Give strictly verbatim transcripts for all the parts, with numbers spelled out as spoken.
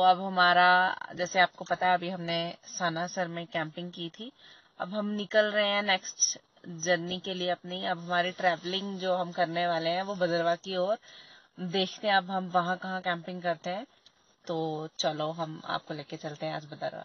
अब हमारा, जैसे आपको पता है, अभी हमने सानासर में कैंपिंग की थी। अब हम निकल रहे हैं नेक्स्ट जर्नी के लिए अपनी। अब हमारी ट्रैवलिंग जो हम करने वाले हैं वो भदरवा की ओर। देखते हैं अब हम वहाँ कहाँ कैंपिंग करते हैं। तो चलो हम आपको लेके चलते हैं आज भदरवा।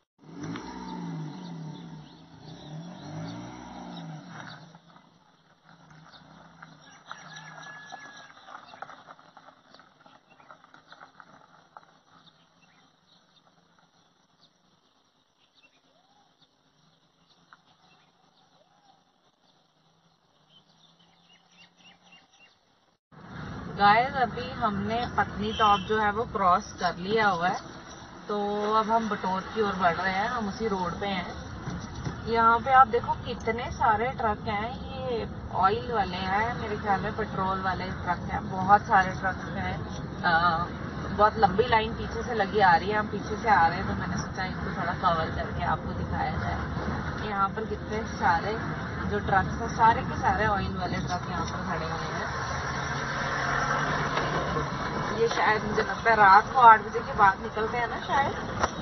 गाइस अभी हमने पत्नी टॉप जो है वो क्रॉस कर लिया हुआ है, तो अब हम बटोत की ओर बढ़ रहे हैं। हम उसी रोड पे हैं। यहाँ पे आप देखो कितने सारे ट्रक हैं। ये ऑयल वाले हैं, मेरे ख्याल में पेट्रोल वाले ट्रक हैं। बहुत सारे ट्रक हैं। आ, बहुत लंबी लाइन पीछे से लगी आ रही है। हम पीछे से आ रहे हैं तो मैंने सोचा इसको थोड़ा कवर करके आपको दिखाया जाए। यहाँ पर कितने सारे जो ट्रक्स हैं, सारे के सारे ऑयल वाले ट्रक यहाँ पर खड़े हुए हैं। ये शायद मुझे लगता है रात को आठ बजे के बाद निकलते हैं ना शायद।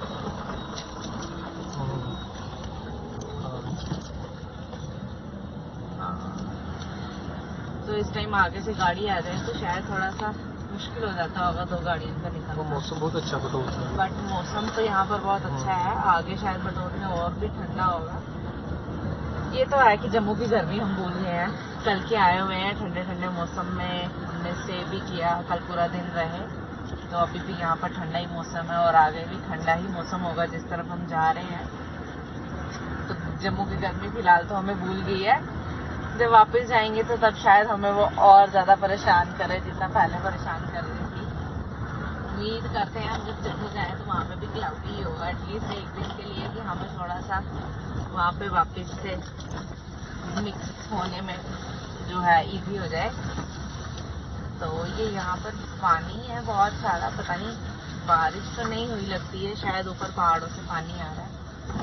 हाँ, तो इस टाइम आगे से गाड़ी आ जाए तो शायद थोड़ा सा मुश्किल हो जाता होगा दो गाड़ियों का निकलना। मौसम बहुत अच्छा बटोत है, बट मौसम तो यहाँ पर बहुत अच्छा है। आगे शायद बटोत में और भी ठंडा होगा। ये तो है कि जम्मू की गर्मी हम भूल गए हैं। कल के आए हुए हैं ठंडे ठंडे मौसम में, हमने स्टे भी किया, कल पूरा दिन रहे। तो अभी भी यहाँ पर ठंडा ही मौसम है और आगे भी ठंडा ही मौसम होगा जिस तरफ हम जा रहे हैं। तो जम्मू की गर्मी फिलहाल तो हमें भूल गई है। जब वापस जाएंगे तो तब शायद हमें वो और ज्यादा परेशान करे जितना पहले परेशान कर रही थी। उम्मीद करते हैं हम जब जम्मू जाए तो वहाँ पे भी क्लाउडी ही होगा एटलीस्ट एक दिन के लिए, कि हमें थोड़ा सा वहाँ पे वापस से मिक्स होने में जो है इजी हो जाए। तो ये यहाँ पर पानी है बहुत सारा, पता नहीं बारिश तो नहीं हुई लगती है, शायद ऊपर पहाड़ों से पानी आ रहा है।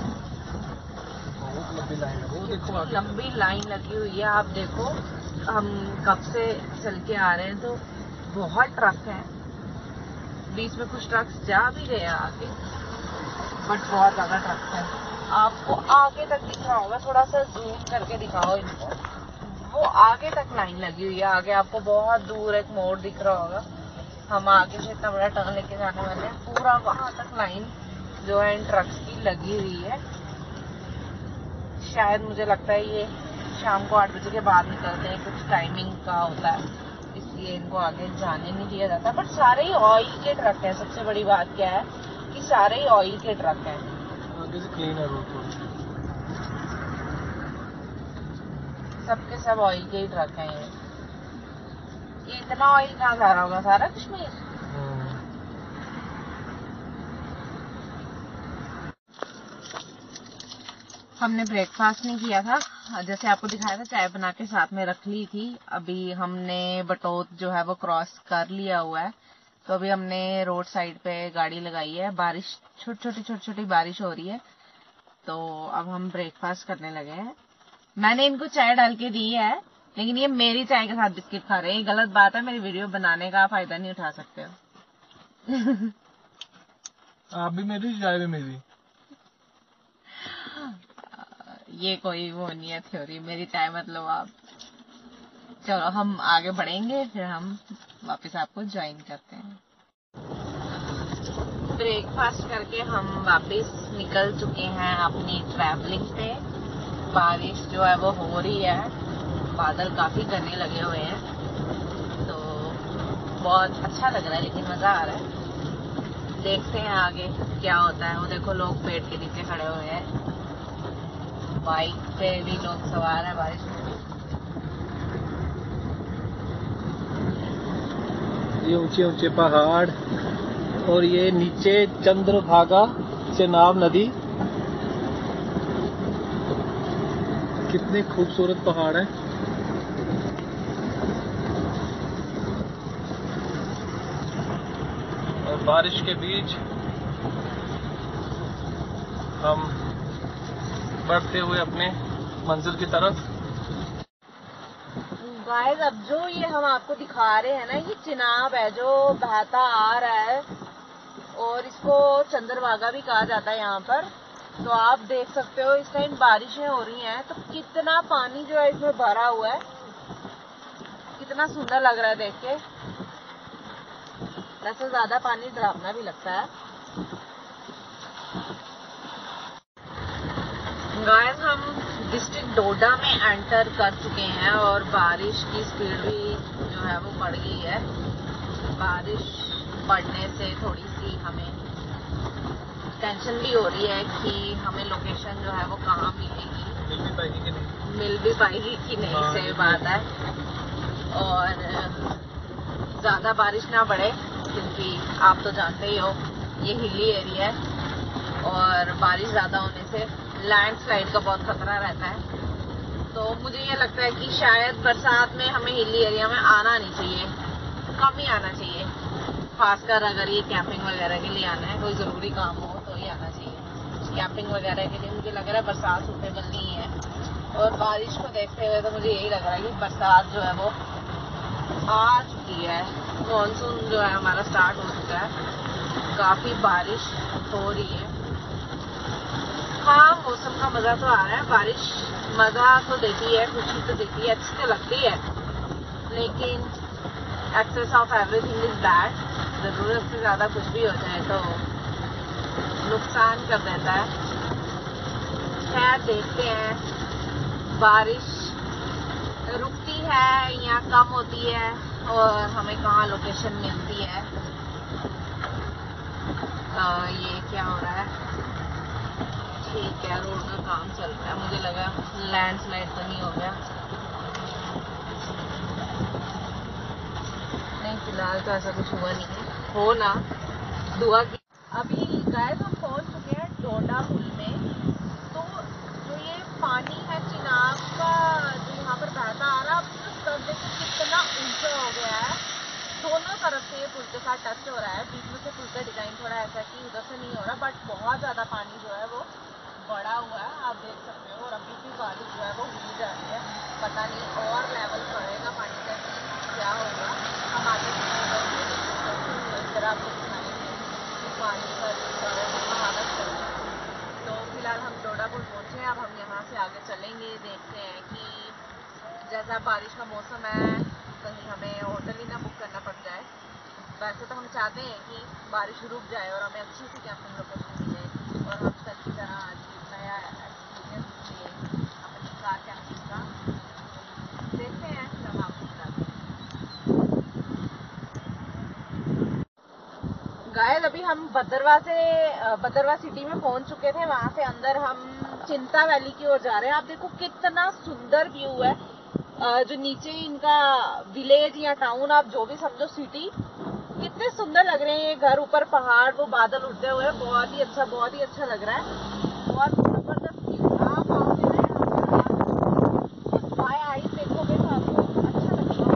लंबी लाइन है, वो देखो आगे लंबी लाइन लगी हुई है। आप देखो हम कब से चल के आ रहे हैं तो बहुत ट्रक हैं। बीच में कुछ ट्रक्स जा भी गए आगे, बट बहुत ज्यादा ट्रक हैं। आपको आगे तक दिख रहा होगा, थोड़ा सा जूम करके दिखाओ इनको। वो आगे तक लाइन लगी हुई है। आगे आपको बहुत दूर एक मोड़ दिख रहा होगा। हम आगे से इतना बड़ा टर्न लेके जाने वाले हैं। पूरा वहां तक लाइन जो है इन ट्रक्स की लगी हुई है। शायद मुझे लगता है ये शाम को आठ बजे के बाद निकलते हैं, कुछ टाइमिंग का होता है, इसलिए इनको आगे जाने नहीं दिया जाता। बट सारे ही ऑयल के ट्रक हैं। सबसे बड़ी बात क्या है कि सारे ही ऑयल के ट्रक हैं। आगे से क्लीन है रोड, सबके सब ऑयल के ही ट्रक हैं। ये ये इतना ऑयल कहाँ जा रहा होगा? सारा कश्मीर। हमने ब्रेकफास्ट नहीं किया था, जैसे आपको दिखाया था चाय बना के साथ में रख ली थी। अभी हमने बटोत जो है वो क्रॉस कर लिया हुआ है, तो अभी हमने रोड साइड पे गाड़ी लगाई है। बारिश छोटी छोटी छोटी छोटी बारिश हो रही है, तो अब हम ब्रेकफास्ट करने लगे हैं। मैंने इनको चाय डाल के दी है, लेकिन ये मेरी चाय के साथ बिस्किट खा रहे हैं। ये गलत बात है, मेरी वीडियो बनाने का फायदा नहीं उठा सकते हो। आप भी मेरी, चाय भी मेरी। ये कोई वो नहीं है थ्योरी, मेरी चाय मतलब आप। चलो हम आगे बढ़ेंगे, फिर हम वापस आपको ज्वाइन करते हैं। ब्रेकफास्ट करके हम वापस निकल चुके हैं अपनी ट्रैवलिंग पे। बारिश जो है वो हो रही है, बादल काफी करने लगे हुए हैं, तो बहुत अच्छा लग रहा है, लेकिन मजा आ रहा है। देखते हैं आगे क्या होता है। वो देखो लोग पेड़ के नीचे खड़े हुए हैं, बाइक पे भी लोग सवार हैं बारिश में। ये ऊंचे ऊंचे पहाड़ और ये नीचे चंद्रभागा चेनाब नदी, कितने खूबसूरत पहाड़ हैं। और बारिश के बीच हम बढ़ते हुए अपने मंजिल की तरफ। गाइस अब जो ये हम आपको दिखा रहे हैं ना, ये चिनाब है जो बहता आ रहा है और इसको चंद्रभागा भी कहा जाता है यहाँ पर। तो आप देख सकते हो इस टाइम बारिशें हो रही हैं तो कितना पानी जो है इसमें भरा हुआ है, कितना सुंदर लग रहा है देख के। वैसे ज्यादा पानी डरावना भी लगता है। गाइस हम डिस्ट्रिक्ट डोडा में एंटर कर चुके हैं और बारिश की स्पीड भी जो है वो बढ़ गई है। बारिश बढ़ने से थोड़ी सी हमें टेंशन भी हो रही है कि हमें लोकेशन जो है वो कहाँ मिलेगी, मिल भी पाएगी कि नहीं, मिल भी पाएगी कि नहीं, हाँ, सही बात है। और ज़्यादा बारिश ना बढ़े क्योंकि आप तो जानते ही हो ये हिली एरिया है और बारिश ज़्यादा होने से लैंडस्लाइड का बहुत खतरा रहता है। तो मुझे ये लगता है कि शायद बरसात में हमें हिली एरिया में आना नहीं चाहिए, कम ही आना चाहिए। खासकर अगर ये कैंपिंग वगैरह के लिए आना है, कोई ज़रूरी काम हो तो ही आना चाहिए। कैंपिंग वगैरह के लिए मुझे लग रहा है बरसात सूटेबल नहीं है। और बारिश को देखते हुए तो मुझे यही लग रहा है कि बरसात जो है वो आ चुकी है। मानसून जो है हमारा स्टार्ट हो चुका है, काफ़ी बारिश हो रही है। हाँ, मौसम का मज़ा तो आ रहा है। बारिश मज़ा तो देती है, खुशी तो देती है, अच्छी तो लगती है, लेकिन excess of everything is bad. ज़रूरत से ज़्यादा कुछ भी हो जाए तो नुकसान कर देता है। खैर देखते हैं बारिश रुकती है या कम होती है और हमें कहाँ लोकेशन मिलती है। आ, ये क्या हो रहा है? ठीक है, रोड का काम चल रहा है। मुझे लगा लैंडस्लाइड तो नहीं हो गया। नहीं, फिलहाल तो ऐसा कुछ हुआ नहीं है। हो ना, दुआ की। अभी गाइस हम पहुंच चुके हैं डोडा पुल में। तो जो ये पानी है चिनाब का जो यहाँ पर बहता आ रहा है, अब तो सब देखो कितना ऊंचा हो गया है। दोनों तरफ से ये पुल के साथ टच हो रहा है। बीच में से पुल का डिजाइन थोड़ा ऐसा कि उधर से नहीं हो रहा, बट बहुत ज्यादा पानी जो है वो बढ़ा हुआ है, आप देख सकते हो। और अभी भी बारिश जो है वो हुई जा रही है। पता नहीं और लेवल बढ़ेगा पानी का, क्या होगा। हम आगे इस तरह आपको दिखाएंगे कि पानी का कितना हालत है। तो फिलहाल हम डोडा पुल पहुँचे हैं। अब हम यहाँ से आगे चलेंगे, देखते हैं कि जैसा बारिश का मौसम है कहीं हमें होटल ही ना बुक करना पड़ जाए। वैसे तो हम चाहते हैं कि बारिश रुक जाए और हमें अच्छी सी कैंपिंग लोकेशन मिले और हम कल की तरह आज नया एक्सपीरियंस लिए अपनी कार कैंपिंग का। देखते हैं जब आपको बताते हैं। गाइस अभी हम भद्रवा से भद्रवा सिटी में पहुंच चुके थे। वहां से अंदर हम चिंता वैली की ओर जा रहे हैं। आप देखो कितना सुंदर व्यू है। जो नीचे इनका विलेज या टाउन, आप जो भी समझो, सिटी, कितने सुंदर लग रहे हैं ये घर, ऊपर पहाड़, वो बादल उड़ते हुए। बहुत ही अच्छा, बहुत ही अच्छा लग रहा है। बहुत जबरदस्त व्यू। आप आओगे बाय आई देखोगे तो आपको अच्छा लगेगा।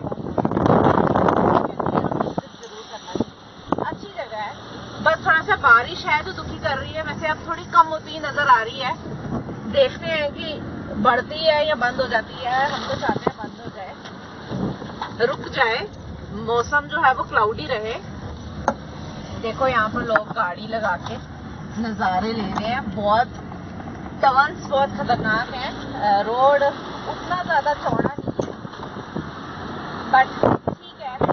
जरूर करना चाहिए, अच्छी जगह है। बस थोड़ा सा बारिश है जो दुखी कर रही है। वैसे अब थोड़ी कम होती नजर आ रही है। देखते हैं कि बढ़ती है या बंद हो जाती है। हम तो चाहते हैं बंद हो जाए, रुक जाए, मौसम जो है वो क्लाउडी रहे। देखो यहाँ पर लोग गाड़ी लगा के नज़ारे ले रहे हैं। बहुत टर्न्स बहुत खतरनाक हैं। रोड उतना ज़्यादा चौड़ा नहीं है, बट ठीक है।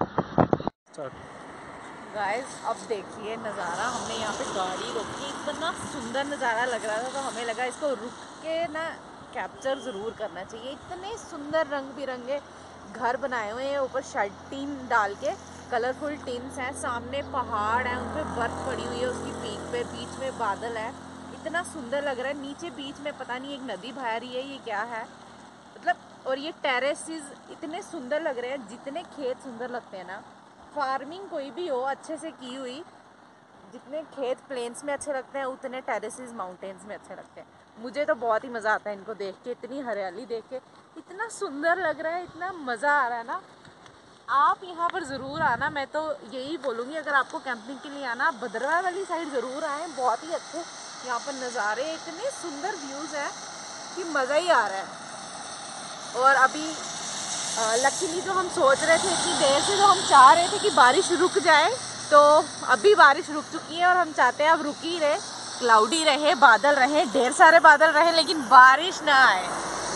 गाइस अब देखिए नज़ारा। हमने यहाँ पे गाड़ी रोकी, इतना सुंदर नज़ारा लग रहा था तो हमें लगा इसको रुक के ना कैप्चर ज़रूर करना चाहिए। इतने सुंदर रंग बिरंगे घर बनाए हुए हैं, ऊपर शर्ट टीन डाल के, कलरफुल टिन्स हैं, सामने पहाड़ है, उन पर बर्फ पड़ी हुई है उसकी पीक पे, बीच में बादल है। इतना सुंदर लग रहा है। नीचे बीच में पता नहीं एक नदी बह रही है, ये क्या है मतलब। और ये टेरेसेस इतने सुंदर लग रहे हैं। जितने खेत सुंदर लगते हैं ना, फार्मिंग कोई भी हो अच्छे से की हुई, जितने खेत प्लेन्स में अच्छे लगते हैं उतने टेरेसेस माउंटेन्स में अच्छे लगते हैं। मुझे तो बहुत ही मज़ा आता है इनको देख के, इतनी हरियाली देख के, इतना सुंदर लग रहा है, इतना मज़ा आ रहा है ना। आप यहाँ पर ज़रूर आना। मैं तो यही बोलूँगी, अगर आपको कैंपिंग के लिए आना, आप भद्रवा वाली साइड ज़रूर आएँ। बहुत ही अच्छे यहाँ पर नज़ारे, इतने सुंदर व्यूज़ हैं कि मज़ा ही आ रहा है। और अभी लकीली जो हम सोच रहे थे इतनी देर से, जो हम चाह रहे थे कि बारिश रुक जाए, तो अभी बारिश रुक चुकी है और हम चाहते हैं अब रुक ही रहे, क्लाउडी रहे, बादल रहे, ढेर सारे बादल रहे, लेकिन बारिश ना आए।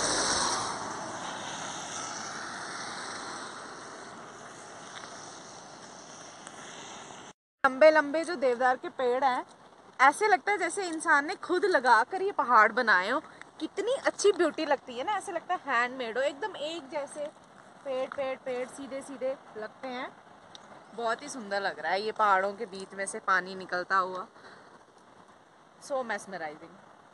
लंबे लंबे जो देवदार के पेड़ हैं, ऐसे लगता है जैसे इंसान ने खुद लगा कर ये पहाड़ बनाए हो। कितनी अच्छी ब्यूटी लगती है ना, ऐसे लगता है हैंडमेड हो, एकदम एक जैसे पेड़ पेड़ पेड़ सीधे सीधे लगते हैं। बहुत ही सुंदर लग रहा है ये पहाड़ों के बीच में से पानी निकलता हुआ। सो मेस्मराइजिंग।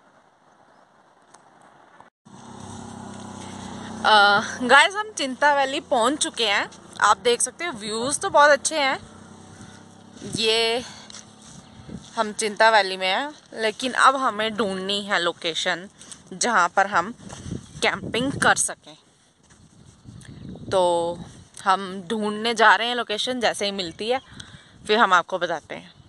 गाइस हम चिंता वैली पहुंच चुके हैं। आप देख सकते हो व्यूज तो बहुत अच्छे हैं। ये हम चिंता वैली में हैं, लेकिन अब हमें ढूंढनी है लोकेशन जहां पर हम कैंपिंग कर सकें। तो हम ढूंढने जा रहे हैं लोकेशन, जैसे ही मिलती है फिर हम आपको बताते हैं।